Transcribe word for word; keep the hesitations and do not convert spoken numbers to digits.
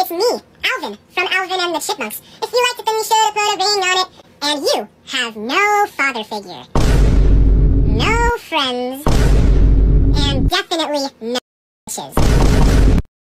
it's me, Alvin, from Alvin and the Chipmunks. If you liked it, then you should have put a ring on it. And you have no father figure, no friends, and definitely no wishes.